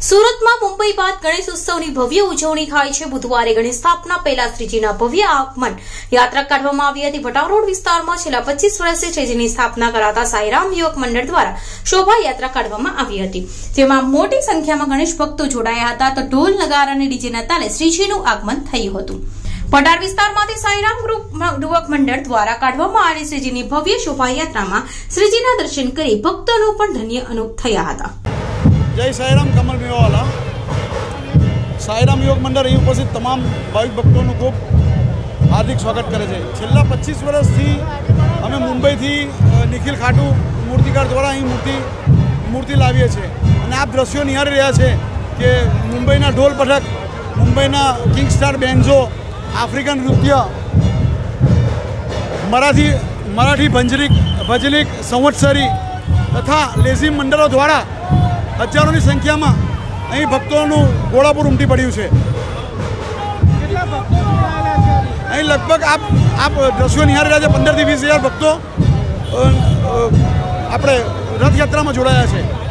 सूरत में मुंबई बाद गणेश उत्सव की भव्य उजवणी थाय छे। बुधवारे गणेश स्थापना पहला श्रीजीना भव्य आगमन यात्रा काढवामां आवी हती। भटाव रोड विस्तार में छेल्ला 25 वर्षे श्रीजीनी स्थापना कराता साईराम युवक मंडल द्वारा शोभा यात्रा काढवामां आवी हती, जेमां मोटी संख्या में गणेश भक्तो जोड़ाया हता। तो ढोल नगारा अने डीजेना ताले श्रीजीनुं आगमन थयुं हतुं। पटार विस्तारमांथी साईराम ग्रुप युवक मंडल द्वारा काढवामां आवेली श्रीजीनी भव्य शोभायात्रामां श्रीजीना दर्शन करी भक्तोनो पण धन्य अनुभव थया हता। जय साईराम कमल मेवावाला साईराम युवक मंडल અહીં ઉપસ્થિત તમામ ભાવિક ભક્તોનું ખૂબ હાર્દિક સ્વાગત કરે છે। છેલ્લા 25 વર્ષથી અમે મુંબઈથી નિખિલ ખાટુ મૂર્તિકાર દ્વારા અહીં મૂર્તિ લાવીએ છીએ અને આપ દ્રશ્યો નિહાળી રહ્યા છે કે મુંબઈના ઢોલ પથક, મુંબઈના કિંગ સ્ટાર બેન્ઝો, આફ્રિકન નૃત્ય, મરાઠી ભજલિક સંવત્સરી તથા લેઝિમ મંડળો દ્વારા हजारों की संख्या में अहीं भक्तों गोळापुर उमटी पड़ू है। अहीं लगभग आप दृश्यों निहारी रह्या छे 15 થી 20 हज़ार भक्तों अपने रथ यात्रा में जोड़ाया है।